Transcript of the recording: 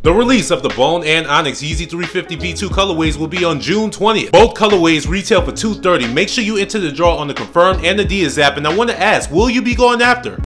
The release of the Bone and Onyx Yeezy 350 V2 colorways will be on June 20th. Both colorways retail for $230. Make sure you enter the draw on the Confirmed and Adidas app, and I want to ask, will you be going after?